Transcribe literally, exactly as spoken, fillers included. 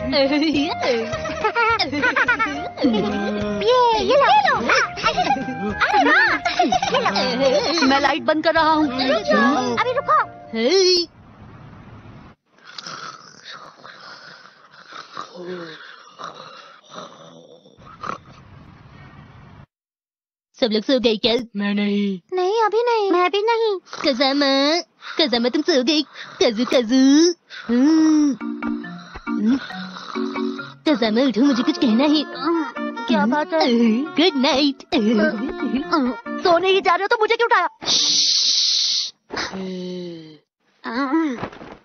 ये ये लो ये लो मैं लाइट बंद कर रहा हूँ। अभी रुको। सब लोग सो गए क्या? मैं नहीं। नहीं अभी नहीं। मैं भी नहीं। कज़ामा, कज़ामा तुम सो गई? कज़ू कज़ू, कज़ामा उठो, मुझे कुछ कहना है। क्या बात है? Good night. सोने ही जा रहे हो तो मुझे क्यों उठाया?